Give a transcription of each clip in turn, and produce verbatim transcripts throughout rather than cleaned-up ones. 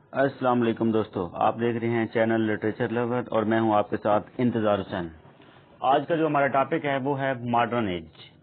السلام علیکم دوستو، آپ دیکھ رہے ہیں چینل لٹریچر لور اور میں ہوں آپ کے ساتھ انتظار حسین۔ آج کا جو ہمارا ٹاپک ہے وہ ہے modern age.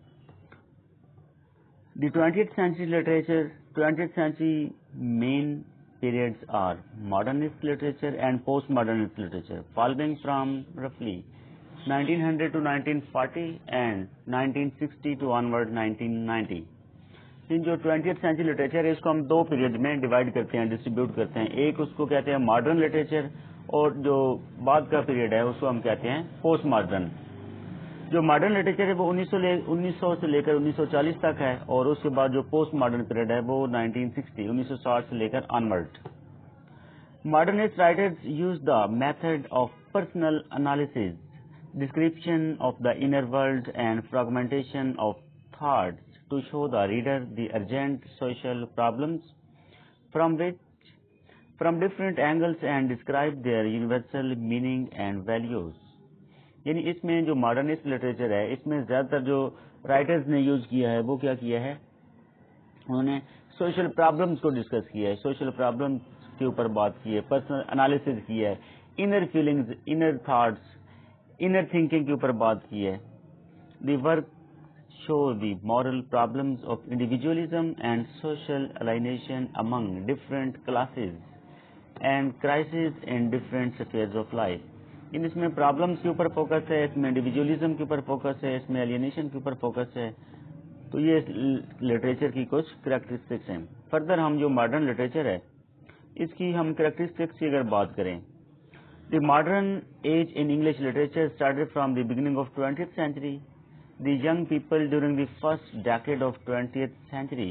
The twentieth century literature twentieth century مین periods are modernist literature and postmodernist literature, following from roughly nineteen hundred to nineteen forty and nineteen sixty to onward nineteen ninety. ان جو twentieth century literature ہے اس کو ہم دو period میں divide کرتے ہیں، distribute کرتے ہیں۔ ایک اس کو کہتے ہیں ماڈرن لٹریچر اور جو بعد کا پیریڈ ہے اس کو ہم کہتے ہیں پوسٹ ماڈرن۔ جو ماڈرن لٹریچر ہے وہ انیس سو انیس سو سے لے کر انیس سو چالیس تک ہے، اور اس کے بعد جو پوسٹ ماڈرن پیریڈ ہے وہ نائنٹین سکسٹی انیس سو ساٹھ سے لے کر onward. Modernist writers use the method of personal analysis, description of the inner world and fragmentation of thoughts to show the reader the urgent social problems from which from different angles and describe their universal meaning and values. یعنی اس میں جو modernist literature ہے اس میں زیادہ تر جو writers نے use کیا ہے وہ کیا کیا ہے، انہوں نے سوشل پرابلمس کو ڈسکس کیا ہے، سوشل پرابلمس کے اوپر بات کی ہے، پرسنل انالیسز کی ہے، inner feelings, inner thoughts, inner thinking کے اوپر بات کی ہے۔ The work show the moral problems of individualism and social alienation among different classes and crises in different spheres of life. ان اس میں پرابلمس کے اوپر فوکس ہے، اس میں انڈیویجولزم کے اوپر فوکس ہے، اس میں الینیشن کے اوپر فوکس ہے۔ تو یہ لٹریچر کی کچھ کریکٹرسٹکس ہیں۔ فردر ہم جو ماڈرن لٹریچر ہے اس کی ہم کریکٹرسٹکس کی اگر بات کریں، the modern age in English literature started from the beginning of twentieth century. The young people during the first decade of twentieth century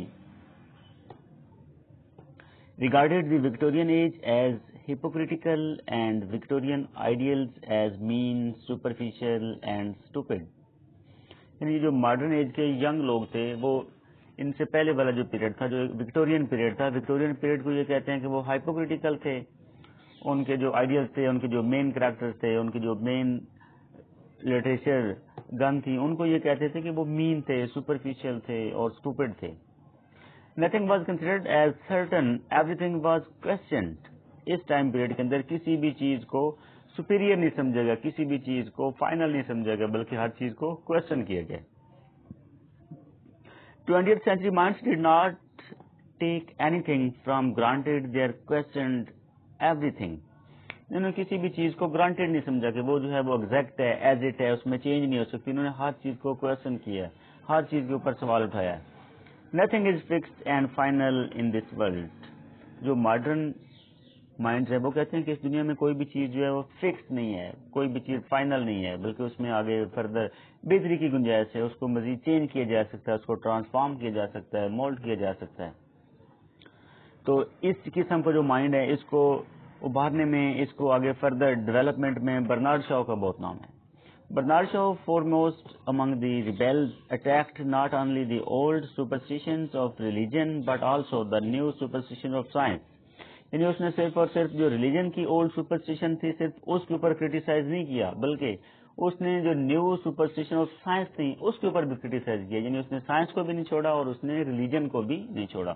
regarded the Victorian age as hypocritical and Victorian ideals as mean, superficial and stupid. یعنی جو modern age کے young لوگ تھے وہ ان سے پہلے والا جو پیریڈ تھا، جو وکٹورین پیریڈ تھا، وکٹورین پیریڈ کو یہ کہتے ہیں کہ وہ ہائپوکریٹیکل تھے، ان کے جو آئیڈیلز تھے، ان کے جو مین کریکٹرز تھے، ان کے جو مین لٹریچر گن تھی، ان کو یہ کہتے تھے کہ وہ مین تھے، سپرفیشل تھے اور اسٹوپڈ تھے۔ Nothing was considered as certain, everything was questioned. اس ٹائم پیریڈ کے اندر کسی بھی چیز کو سپیریئر نہیں سمجھا گیا، کسی بھی چیز کو فائنل نہیں سمجھا گیا، بلکہ ہر چیز کو کوشچن کیا گیا۔ Twentieth century minds did not take anything from granted, they are questioned everything. انہوں نے کسی بھی چیز کو گرانٹیڈ نہیں سمجھا کہ وہ جو ہے وہ ایگزیکٹ ہے، ایز اٹ ہے، اس میں چینج نہیں ہو سکتی۔ انہوں نے ہر چیز کو کوشچن کیا، ہر چیز کے اوپر سوال اٹھایا۔ Nothing is fixed and final in this world. جو ماڈرن مائنڈز ہے وہ کہتے ہیں کہ اس دنیا میں کوئی بھی چیز جو ہے وہ فکسڈ نہیں ہے، کوئی بھی چیز فائنل نہیں ہے، بلکہ اس میں آگے فردر بہتری کی گنجائش ہے، اس کو مزید چینج کیا جا سکتا ہے، اس کو ٹرانسفارم کیا جا سکتا ہے، مولڈ کیا جا سکتا ہے۔ تو اس قسم کا جو مائنڈ ہے اس کو ابھارنے میں، اس کو آگے فردر ڈیولپمنٹ میں برنارڈ شاؤ کا بہت نام ہے۔ Bernard Shaw foremost among the rebels attacked not only the old superstitions of religion but also the new superstition of science. یعنی اس نے صرف اور صرف جو ریلیجن کی اولڈ سپرسٹیشن تھی صرف اس کے اوپر کرٹیسائز نہیں کیا، بلکہ اس نے جو نیو سپرسٹیشن آف سائنس تھی اس کے اوپر بھی کرٹیسائز کیا۔ یعنی اس نے سائنس کو بھی نہیں چھوڑا اور اس نے ریلیجن کو بھی نہیں چھوڑا۔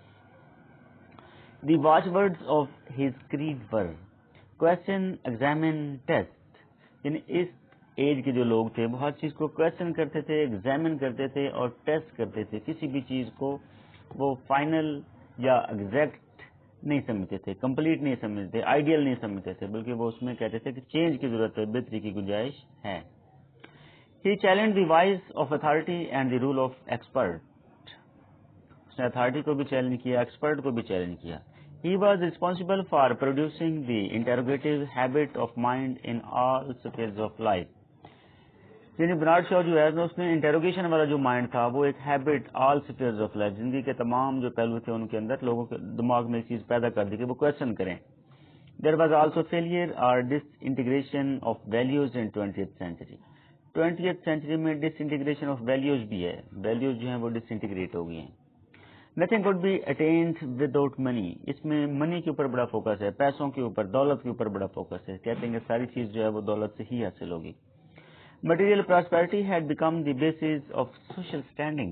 The watchwords of his creed were question, examine, test. یعنی اس ایج کے جو لوگ تھے وہ ہر چیز کو کوشچن کرتے تھے، ایگزامن کرتے تھے اور ٹیسٹ کرتے تھے۔ کسی بھی چیز کو وہ فائنل یا ایگزیکٹ نہیں سمجھتے تھے، کمپلیٹ نہیں سمجھتے تھے، آئیڈیل نہیں سمجھتے تھے، بلکہ وہ اس میں کہتے تھے کہ چینج کی ضرورت ہے، بہتری کی گنجائش ہے۔ He challenged the voice of authority and the rule of expert. اس نے اتھارٹی کو بھی چیلنج کیا، ایکسپرٹ کو بھی چیلنج کیا۔ He was responsible for producing the interrogative habit of mind in all spheres of life. یعنی برنارڈ شاؤ جو ہے اس نے انٹیروگیشن والا جو مائنڈ تھا وہ ایک habit all spheres of life, زندگی کے تمام جو پہلو تھے ان کے اندر لوگوں کے دماغ میں ایک چیز پیدا کر دی کہ وہ کوشچن کریں۔ دیر واز آلسو فیلئر اور disintegration of values in twentieth century. Twentieth century میں ڈس انٹیگریشن آف ویلیوز بھی ہے، ویلیوز جو ہیں وہ ڈس انٹیگریٹ ہو گئی ہیں۔ Nothing could be attained without money. اس میں منی کے اوپر بڑا فوکس ہے، پیسوں کے اوپر، دولت کے اوپر بڑا فوکس ہے۔ کہتے ہیں کہ ساری چیز جو ہے وہ دولت سے ہی حاصل ہوگی۔ Material prosperity had become the basis of social standing.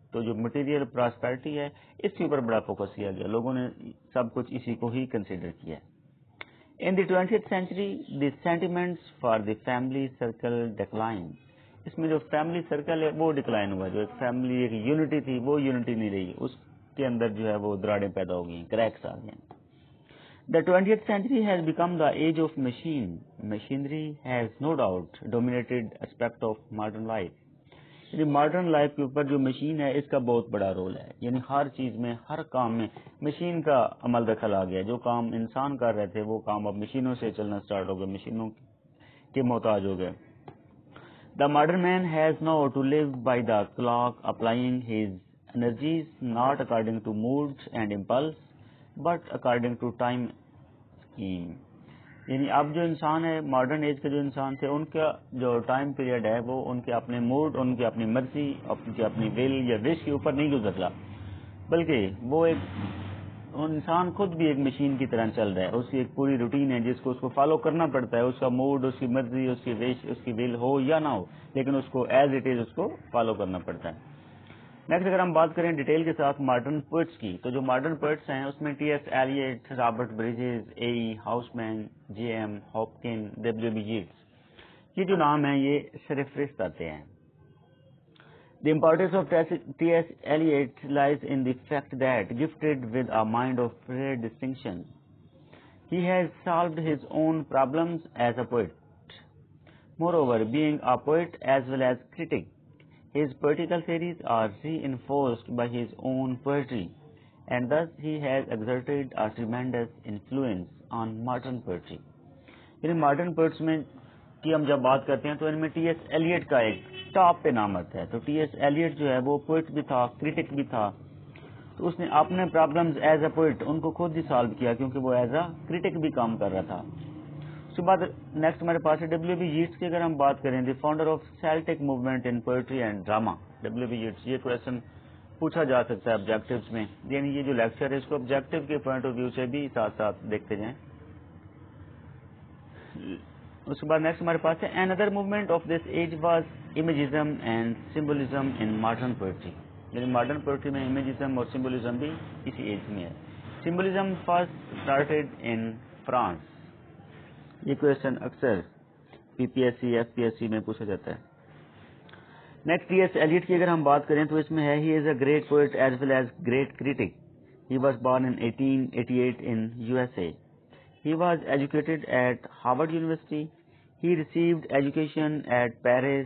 تو جو مٹیریل پراسپیرٹی ہے اس کے اوپر بڑا فوکس کیا گیا, لوگوں نے سب کچھ اسی کو ہی کنسیڈر کیا ہے. In the twentieth century, the sentiments for the family circle declined. اس میں جو فیملی سرکل ہے وہ ڈکلائن ہوا, جو ایک فیملی ایک یونٹی تھی وہ یونٹی نہیں رہی, اس کے اندر جو ہے وہ دراڑیں پیدا ہو گئی, کریکس آ گئے. The twentieth century has become the age of machine. Machinery has no doubt dominated aspect of modern life. یعنی ماڈرن لائف کے اوپر جو مشین ہے اس کا بہت بڑا رول ہے, یعنی ہر چیز میں ہر کام میں مشین کا عمل دخل آ گیا. جو کام انسان کر رہے تھے وہ کام اب مشینوں سے چلنا سٹارٹ ہو گئے, مشینوں کے محتاج ہو گئے. The modern man has now to live by the clock, applying his energies not according to mood and impulse but according to time scheme. یعنی اب جو انسان ہے, ماڈرن ایج کے جو انسان تھے, ان کا جو ٹائم پیریڈ ہے وہ ان کے اپنے موڈ, ان کی اپنی مرضی, ان کی اپنی ول یا وش کے اوپر نہیں گزرتا, بلکہ وہ ایک انسان خود بھی ایک مشین کی طرح چل رہا ہے. اس کی ایک پوری روٹین ہے جس کو اس کو فالو کرنا پڑتا ہے. اس کا موڈ, اس کی مرضی, اس کی وش, اس کی ول ہو یا نہ ہو, لیکن اس کو ایز اٹ از اس کو فالو کرنا پڑتا ہے. نیکسٹ اگر ہم بات کریں ڈیٹیل کے ساتھ ماڈرن پوئٹس کی, تو جو ماڈرن پوئٹس ہیں اس میں T S Eliot, Robert Bridges, A E Housman, J M Hopkin, W B Yeats, یہ جو نام ہیں یہ سر فہرست آتے ہیں. The importance of T S Eliot lies in the fact that, gifted with a mind of rare distinction, he has solved his own problems as a poet. Moreover, being a poet as well as critic, his political theories are reinforced by his own poetry, and thus he has exerted a tremendous influence on modern poetry. یعنی modern poets میں کی ہم جب بات کرتے ہیں تو ان میں ٹی ایس ایلیٹ کا ایک ٹاپ پہ نام آتا ہے. تو ٹی ایس ایلیٹ جو ہے وہ پوئٹ بھی تھا, کریٹک بھی تھا, تو اس نے اپنے پرابلمز ایز اے پوئٹ ان کو خود ہی سالو کیا, کیونکہ وہ ایز اے کریٹک بھی کام کر رہا تھا. اس کے بعد نیکسٹ ہمارے پاس ہے ڈبلیو بی ییٹس کی. اگر ہم بات کریں the founder of Celtic movement in poetry and drama, W B Yeats. یہ کوشچن پوچھا جا سکتا ہے آبجیکٹیوز میں, یعنی یہ جو لیکچر ہے اس کو آبجیکٹیو کے پوائنٹ آف ویو سے بھی ساتھ ساتھ دیکھتے جائیں. اس کے بعد نیکسٹ ہمارے پاس ہے another movement of this age was imagism and symbolism in modern poetry. یعنی ماڈرن پوئٹری میں امیجزم اور سمبولزم بھی اسی ایج میں ہے. Symbolism first started in France. یہ کوشچن اکثر P P S C, F P S C میں پوچھا جاتا ہے. نیکسٹ ٹی ایس ایلیٹ کی اگر ہم بات کریں تو اس میں ہے he is a great poet as well as great critic. He was born in eighteen eighty eight in U S A. He was educated at Harvard University. He received education at Paris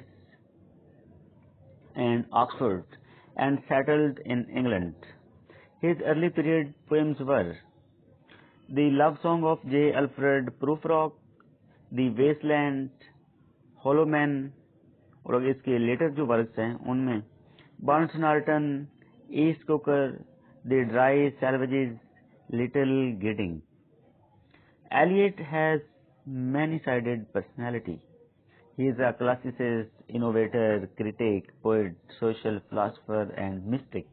and Oxford and settled in England. His early period poems were The Love Song of J. Alfred Prufrock, The Wasteland, Hollow Man, اور اس کے letter جو works ہیں ان میں Burnt Norton, East Coker, the Dry Salvages, Little Gidding. Eliot has many-sided personality. He is a classicist, innovator, critic, poet, social philosopher and mystic.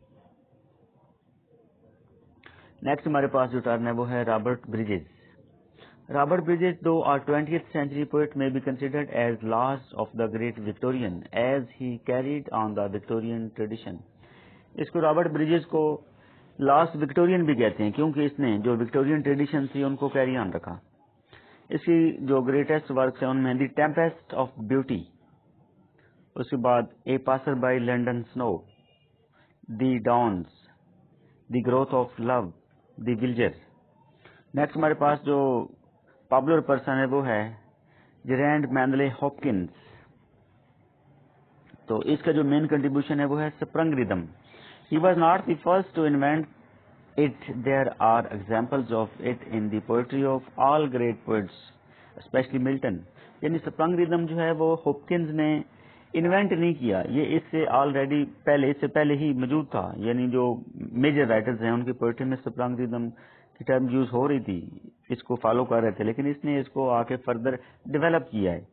Next ہمارے پاس جو ٹرن ہے وہ ہے Robert Bridges. Robert Bridges, though a twentieth century poet, may be considered as last of the great Victorian, as he carried on the Victorian tradition. اس کو Robert Bridges کو last Victorian بھی کہتے ہیں کیونکہ اس نے جو وکٹورین ٹریڈیشن تھی ان کو کیری آن رکھا. اس کی جو گریٹسٹ ورکس ہیں ان میں دی ٹیمپیسٹ آف بیوٹی, اس کے بعد اے پاسر by London snow, the dance, the growth of love, the villager. Next ہمارے پاس جو پاپولر پرسن ہے وہ ہے جیرینڈ مینڈلے ہاپکنس. تو اس کا جو مین کنٹریبیوشن ہے وہ ہے sprung rhythm. He was not the first to invent it. There are examples of it in the poetry of all great poets, especially Milton. یعنی سپرنگ ریدم جو ہے وہ ہاپکنز نے انوینٹ نہیں کیا, یہ اس سے آلریڈی پہلے اس سے پہلے ہی موجود تھا. یعنی جو میجر رائٹرز ہیں ان کی پوئٹری میں سپرنگ ریدم کی ٹرم یوز ہو رہی تھی, اس کو فالو کر رہے تھے, لیکن اس نے اس کو آ کے فردر ڈیولپ کیا ہے.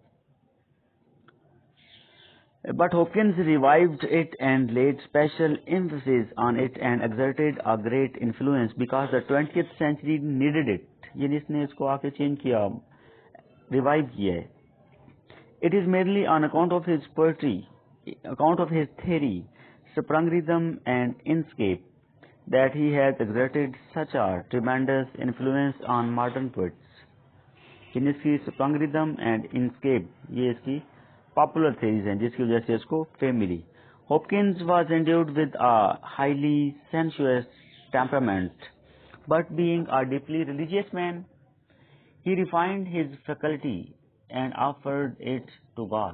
But Hopkins revived it and laid special emphasis on it and exerted a great influence because the twentieth century needed it. یعنی اس نے اس کو آ کے چینج کیا, ریوائو کیا ہے. It is merely on account of his poetry, account of his theory, sprung rhythm and inscape that he has exerted such a tremendous influence on modern poets. इन इसकी sprung rhythm and inscape ये इसकी popular theories हैं जिसकी वजह से इसको fame milli. Hopkins was endowed with a highly sensuous temperament, but being a deeply religious man, he refined his faculty and offered it to God.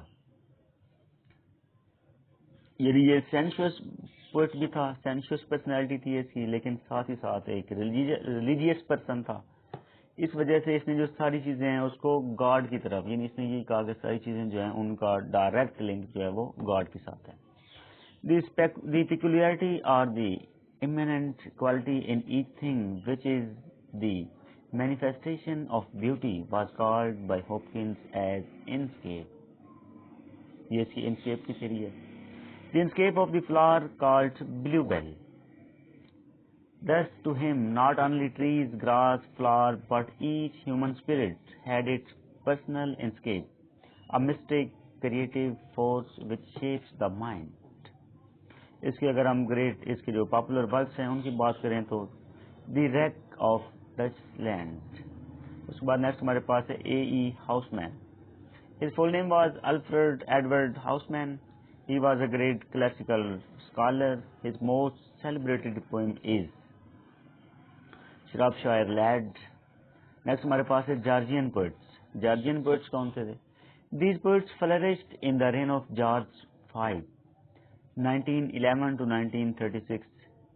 یعنی یہ سینشوس poet بھی تھا, سینشوس پرسنالٹی تھی اس کی, لیکن ساتھ ہی ساتھ ایک ریلیجیس پرسن تھا. اس وجہ سے اس نے جو ساری چیزیں ہیں اس کو گاڈ کی طرف, یعنی اس نے یہ کہا کہ ساری چیزیں جو ہیں ان کا ڈائریکٹ لنک جو ہے وہ گاڈ کے ساتھ ہے. دی پیکولیرٹی اور دی immanent quality in each thing which is the manifestation of beauty was called by Hopkins as inscape. یہ اس کی inscape کی تھیوری ہے. The inscape of the flower called bluebell. Thus to him not only trees, grass, flower, but each human spirit had its personal inscape, a mystic creative force which shapes the mind. اس کی اگر ہم great اس کے جو popular works ہیں ان کی بات کریں تو the wreck of Deutschland. اس کے بعد نیکسٹ ہمارے پاس ہے A E Housman. His full name was Alfred Edward Housman. He was a great classical scholar. His most celebrated poem is Shropshire Lad. Next ہمارے پاس ہے جارجین poets. جارجین poets کون سے تھے؟ These poets flourished in the reign of George the Fifth, nineteen eleven to nineteen thirty-six.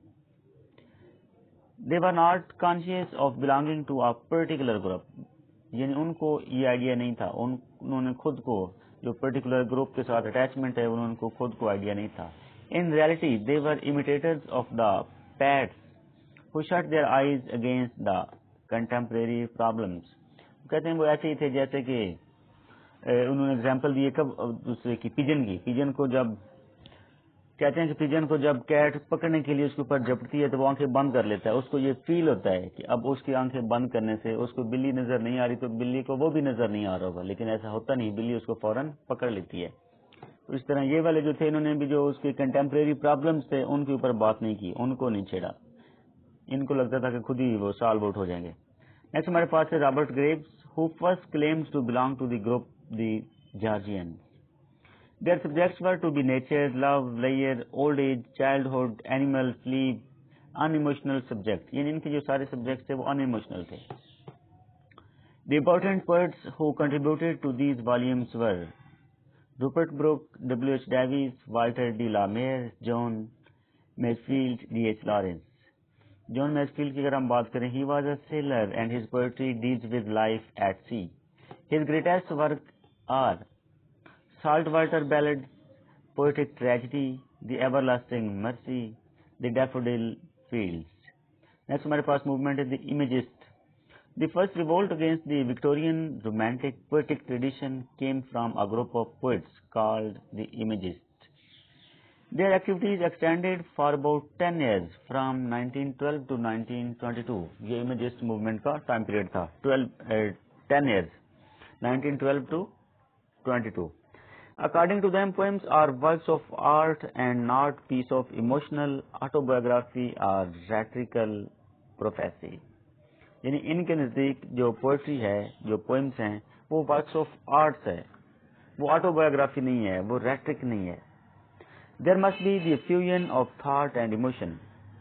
They were not conscious of belonging to a particular group. یعنی ان کو یہ idea نہیں تھا, انہوں نے خود کو جو پرٹیکولر گروپ کے ساتھ اٹیچمنٹ ہے انہوں کو خود کو آئیڈیا نہیں تھا. In reality they were imitators of the پیٹس who shut their eyes against the contemporary problems. کہتے ہیں وہ ایسے ہی تھے جیسے کہ انہوں نے اگزامپل دی کب دوسرے کی پیجن کی. پیجن کو جب کہتے ہیں کہ پیجن کو جب کیٹ پکڑنے کے لیے اس کے اوپر جھپٹتی ہے تو وہ آنکھیں بند کر لیتا ہے. اس کو یہ فیل ہوتا ہے کہ اب اس کی آنکھیں بند کرنے سے اس کو بلی نظر نہیں آ رہی تو بلی کو وہ بھی نظر نہیں آ رہا ہوگا, لیکن ایسا ہوتا نہیں, بلی اس کو فوراً پکڑ لیتی ہے. تو اس طرح یہ والے جو تھے انہوں نے بھی جو اس کے کنٹمپریری پرابلمس تھے ان کے اوپر بات نہیں کی, ان کو نہیں چھیڑا. ان کو لگتا تھا کہ خود ہی وہ سالو آؤٹ ہو جائیں گے. نیکسٹ ہمارے پاس ہے Robert Graves who first claims to belong to the group the Georgian. Their subjects were to be nature, love, leisure, old age, childhood, animal, sleep, unemotional subjects. یعنی ان کے جو سارے سبجیکٹس تھے وہ unemotional تھے. The important poets who contributed to these volumes were Rupert Brooke, W H Davies, Walter D. La Mare, John Masefield, D H Lawrence. John Masefield کی اگر ہم بات کریں, he was a sailor and his poetry deals with life at sea. His greatest work are Saltwater Ballads, Poetic Tragedy, The Everlasting Mercy, The Daffodil Fields. Next ہمارے پاس movement ہے The Imagist. The first revolt against the Victorian romantic poetic tradition came from a group of poets called the Imagists. Their activities extended for about ten years from nineteen twelve to nineteen twenty-two. یہ Imagist movement کا time period تھا, ten years, nineteen twelve to twenty-two. According to them, poems are works of art and not piece of emotional autobiography or rhetorical prophecy. یعنی ان کے نزدیک جو poetry ہے, جو poems ہیں, وہ ورکس آف آرٹس ہے, وہ آٹو بایوگرافی نہیں ہے, وہ ریٹرک نہیں ہے. There must be the fusion of thought and emotion.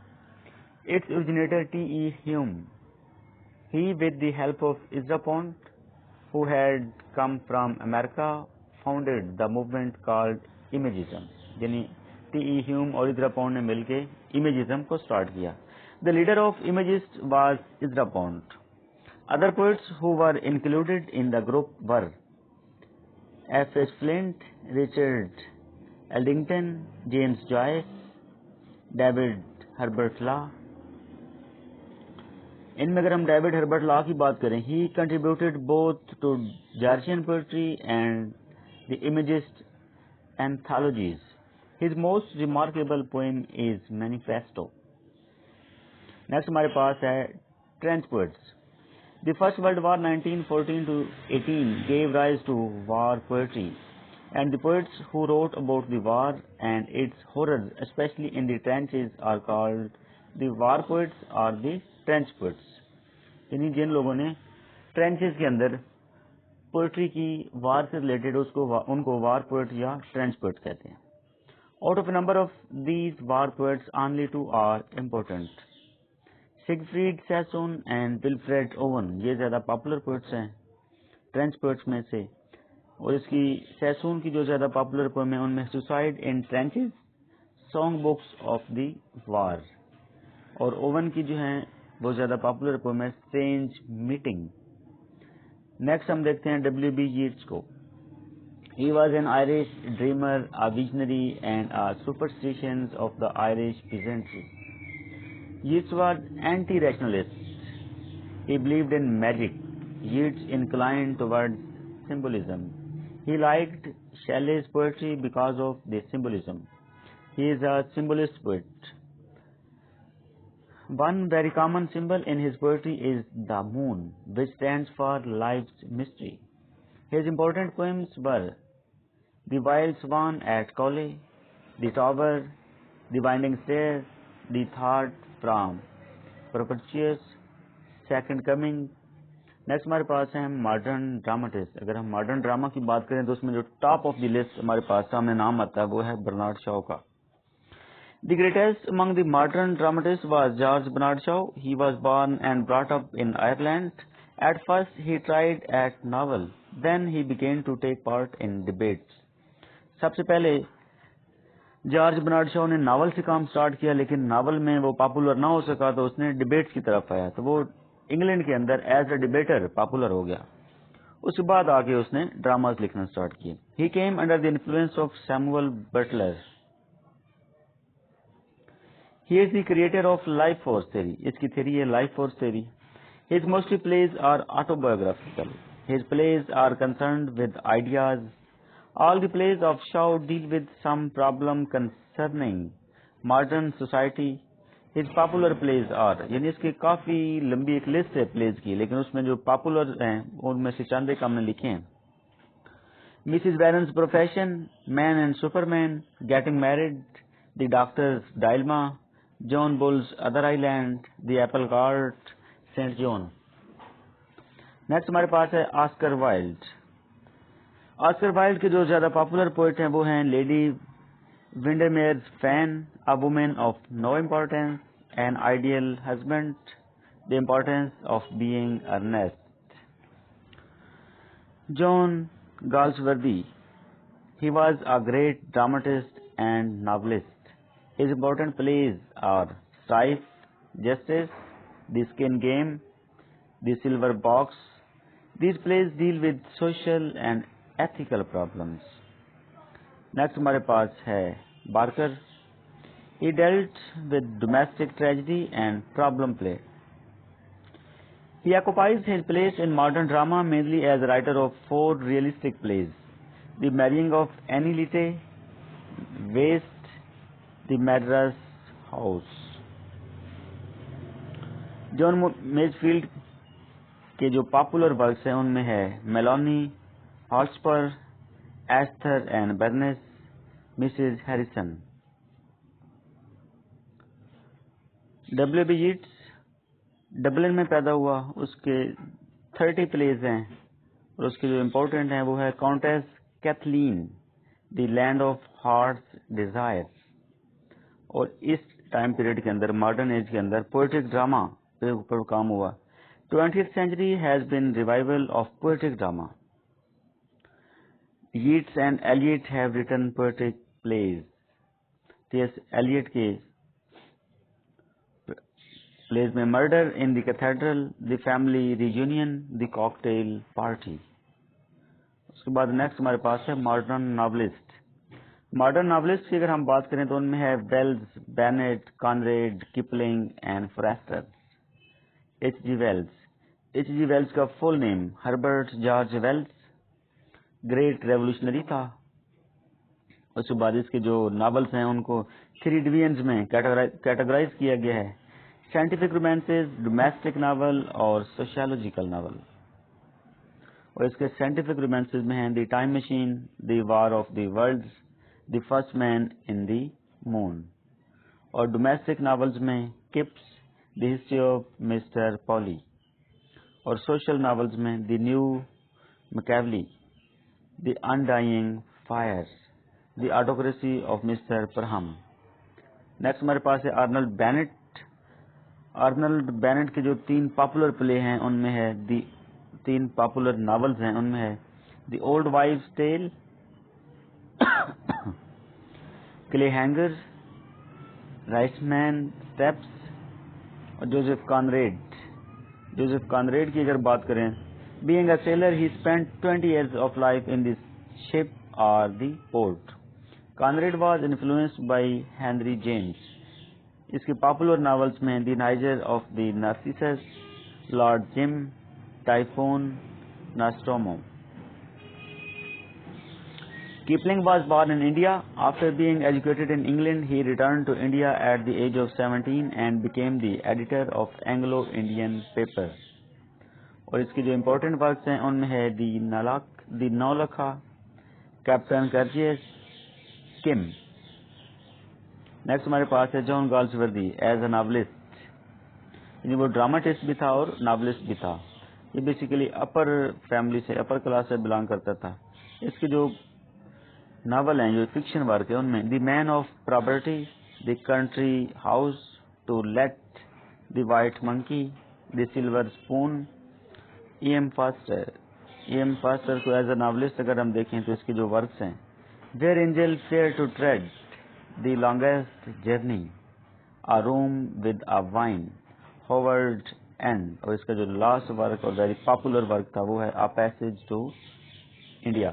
Its originator T E Hume. He, with the help of Ezra Pound, who had come from America, founded the movement called Imagism. یعنی T E Hulme اور Ezra Pound نے مل کے Imagism کو start کیا. The leader of Imagists was Ezra Pound. Other poets who were included in the group were F H Flint, Richard Eldington, James Joyce, David Herbert Law. ان میں اگر ہم David Herbert لا کی بات کریں, he contributed both to Georgian poetry and the Imagist anthologies. His most remarkable poem is Manifesto. Next ہمارے پاس ہے Trench poets. The First World War nineteen fourteen to eighteen gave rise to war poetry. And the poets who wrote about the war and its horrors, especially in the trenches, are called the war poets or the trench poets. یعنی جن لوگوں نے trenches کے اندر poetry کی وار سے related اس کو ان کو وار poet یا ٹرینچ پوئٹ کہتے ہیں. Out of a number of these war poets only two are important. Siegfried Sassoon and Wilfred Owen یہ زیادہ پاپولر پوئٹس ہیں ٹرینچ پوئٹس میں سے. اور اس کی سیسون کی جو زیادہ پاپولر پوئم ہے ان میں suicide in trenches, song books of the war. اور اوون کی جو ہیں وہ زیادہ پاپولر پوئم ہے اسٹرینج میٹنگ. نیکسٹ ہم دیکھتے ہیں ڈبلیو بی ییٹس کو. He was an Irish dreamer, a visionary and a superstitions of the Irish peasantry. Yeats was anti rationalist. He believed in magic. Yeats inclined toward symbolism. He liked Shelley's poetry because of the symbolism. He is a symbolist poet. One very common symbol in his poetry is the moon, which stands for life's mystery. His important poems were The Wild Swan at Cowley, The Tower, The Winding Stairs, The Thought from Propertius, Second Coming. Next ہمارے پاس ہیں modern ڈراماٹسٹ. اگر ہم modern drama کی بات کریں تو اس میں جو ٹاپ آف دی لسٹ ہمارے پاس سامنے نام آتا ہے وہ ہے برنارڈ شاؤ کا. The greatest among the modern dramatist was George Bernard Shaw. He was born and brought up in Ireland. At first he tried at novel, then he began to take part in debates. سب سے پہلے George Bernard شاؤ نے novel سے کام start کیا, لیکن novel میں وہ popular نہ ہو سکا تو اس نے ڈبیٹس کی طرف آیا, تو وہ انگلینڈ کے اندر ایز اے ڈبیٹر پاپولر ہو گیا. اس کے بعد آگے اس نے ڈراماز لکھنا سٹارٹ کیے. He came under the influence of Samuel Butler. He is the creator of life force theory. اس کی تھیوری ہے life force theory. His mostly plays are autobiographical. His plays are concerned with ideas. All the plays of Shaw deal with some problem concerning modern society. His popular plays are, یعنی اس کی کافی لمبی ایک list ہے please کی, لیکن اس میں جو پاپولر ہیں ان میں سے چند ایک ہم نے لکھے ہیں. Mrs Warren's profession, man and superman, getting married, the doctor's dilemma, John Bull's other island, the apple cart, Saint Joan. Next ہمارے پاس ہے آسکر وائلڈ. آسکر وائلڈ کے جو زیادہ پاپولر پوئٹ ہیں وہ ہیں Lady Windermere's fan, A woman of no importance, an ideal husband, the importance of being earnest. John Galsworthy, he was a great dramatist and novelist. His important plays are Strife, Justice, The Skin Game, The Silver Box. These plays deal with social and ethical problems. Next ہمارے پاس ہے Barker. He dealt with domestic tragedy and problem play. He occupies his place in modern drama mainly as a writer of four realistic plays: The Marrying of Annie Litte, Waste, The Madras House. جان میزفیلڈ کے جو popular works ہیں ان میں ہے Malony, Halsper, Esther and Burns, Mrs Harrison. W B Yeats Dublin میں پیدا ہوا. اس کے تھرٹی پلیز ہیں اور اس کے جو امپورٹنٹ ہیں وہ ہے Countess Cathleen, the land of heart's desire. اور اس ٹائم پیریڈ کے اندر ماڈرن ایج کے اندر پوئٹرک ڈراما پہ اوپر کام ہوا. Twentieth century has been revival of poetic drama. Yeats and Eliot have written poetic plays. T S Eliot کے پلیز میں murder in the cathedral, the family reunion, the cocktail party. اس کے بعد نیکسٹ ہمارے پاس ہے ماڈرن ناولسٹ. ماڈرن ناولسٹ کی اگر ہم بات کریں تو ان میں ہے Wells, Bennett, Conrad, Kipling and Forster. H G Wells. H G Wells کا full name Herbert George Wells, great revolutionary تھا. اس کے بعد اس کے جو ناولس ہیں ان کو تھری ڈویژنز میں کیٹیگرائز کیا گیا ہے: سائنٹیفک رومانسز, ڈومیسٹک ناول اور سوشیولوجیکل ناول. اور اس کے سائنٹیفک رومانسز میں ہیں the time machine, the war of the worlds, the first man in the moon. اور ڈومیسٹک ناولز میں Kipps, the history of Mr Polly. اور سوشل ناولز میں the new Machiavelli, the undying fire, the autocracy of Mr Parham. Next ہمارے پاس ہے Arnold Bennet. Arnold Bennet کے جو تین پاپولر پلے ہیں ان میں ہے دی تین پاپولر ناولز ہیں ان میں ہے the old wives' tale, Clayhanger, Riceyman steps, اور جوزف کانریڈ. جوزف کانریڈ کی اگر بات کریں, being a sailor he spend twenty years of life in the ship اور the port. Conrad was influenced by Henry James. اس کے popular novels میں the Nigger of the Narcissus, Lord Jim, Typhoon, Nostromo. Kipling was born in India. After being educated in England, he returned to India at the age of seventeen and became the editor of Anglo-Indian paper. اور اس کی جو important works ہیں ان میں ہے دی نالاک دی Navlakha, captain کرجیس, کم. Next ہمارے پاس ہے جان گالسوردی ایز اے ناولسٹ. یعنی وہ ڈراماٹسٹ بھی تھا اور ناولسٹ بھی تھا. یہ بیسیکلی اپر فیملی سے, اپر کلاس سے بلانگ کرتا تھا. اس کے جو ناول ہیں جو فکشن ورک ہے ان میں the man of property, the country house to let, the white monkey, the silver spoon. E M Forster. E M Forster کو ایز اے ناولسٹ اگر ہم دیکھیں تو اس کے جو ورکس ہیں where angel fear to tread, the longest journey, a room with a view, Howard end. اور اس کا جو لاسٹ ورک اور ویری پاپولر ورک تھا وہ ہے a passage to India.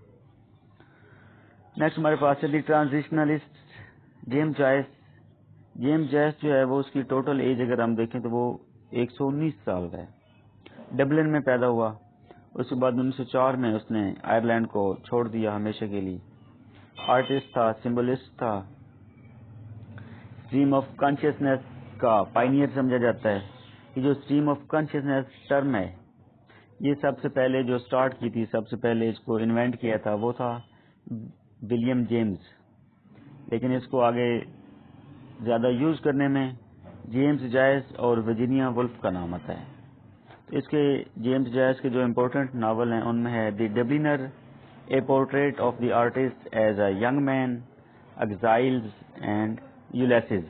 Next ہمارے پاس ہے the transitionalist, James Joyce. James Joyce جو ہے وہ اس کی ٹوٹل ایج اگر ہم دیکھیں تو وہ ایک سو انیس سال کا ہے. ڈبلن میں پیدا ہوا. اس کے بعد انیس سو چار میں اس نے آئرلینڈ کو چھوڑ دیا ہمیشہ کے لیے. آرٹسٹ تھا, سمبلسٹ تھا, اسٹریم آف کانشیسنیس کا پائنیئر سمجھا جاتا ہے. یہ جو اسٹریم آف کانشیسنیس ٹرم ہے یہ سب سے پہلے جو سٹارٹ کی تھی, سب سے پہلے اس کو انوینٹ کیا تھا وہ تھا ولیم جیمز. لیکن اس کو آگے زیادہ یوز کرنے میں جیمز جوائس اور ورجینیا وولف کا نام آتا ہے. تو اس کے جیمز جوائس کے جو امپورٹنٹ ناول ہیں ان میں ہے the Dubliner, a portrait of the artist as a young man, exiles and Ulysses.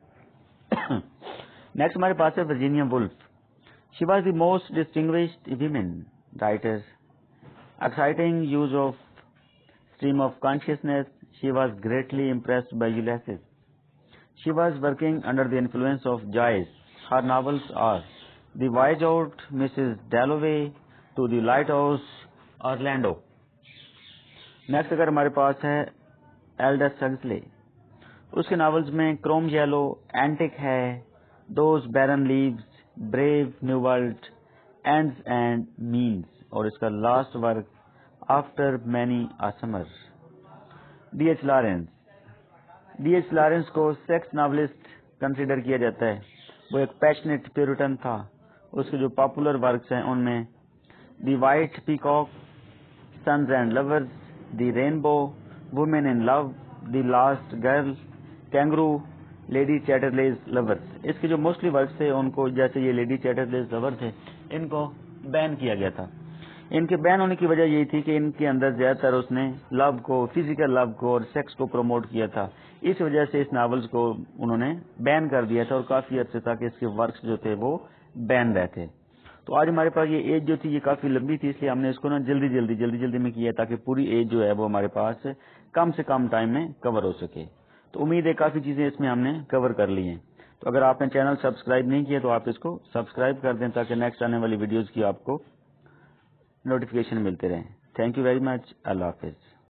Next ہمارے پاس ہے Virginia Woolf. She was the most distinguished women writer. Exciting use of stream of consciousness, she was greatly impressed by Ulysses. She was working under the influence of Joyce. Her novels are The Voyage Out, Missus Dalloway, To the Lighthouse, Orlando. Next اگر ہمارے پاس ہے ایلڈس ہگزلے. اس کے novels میں Crome yellow, antic hay, those barren leaves, brave new world, ends and means. اور اس کا last work after many a summer. D H Lawrence. D H Lawrence کو سیکس ناولسٹ کنسیڈر کیا جاتا ہے. وہ ایک پیشنیٹ پیورٹن تھا. اس کے جو پاپولر ورکس ہیں ان میں the white peacock, sons and lovers, the rainbow, women in love, the lost girl, kangaroo, lady Chatterley's lovers. اس کے جو موسٹلی ورکس تھے ان کو, جیسے یہ لیڈی چیٹرلیز لور تھے, ان کو بین کیا گیا تھا. ان کے بین ہونے کی وجہ یہی تھی کہ ان کے اندر زیادہ تر اس نے لو کو, فزیکل لو کو اور سیکس کو پروموٹ کیا تھا. اس وجہ سے اس ناولز کو انہوں نے بین کر دیا تھا اور کافی عرصے تک اس کے ورکس جو تھے وہ بین رہتے. تو آج ہمارے پاس یہ ایج جو تھی یہ کافی لمبی تھی, اس لیے ہم نے اس کو نا جلدی جلدی جلدی جلدی میں کیا تاکہ پوری ایج جو ہے وہ ہمارے پاس کم سے کم ٹائم میں کور ہو سکے. تو امید ہے کافی چیزیں اس میں ہم نے کور کر لی ہیں. تو اگر آپ نے چینل سبسکرائب نہیں کیا تو آپ اس کو سبسکرائب کر دیں تاکہ نیکسٹ آنے والی ویڈیوز کی آپ کو نوٹیفیکیشن ملتے رہیں. Thank you very much. اللہ حافظ.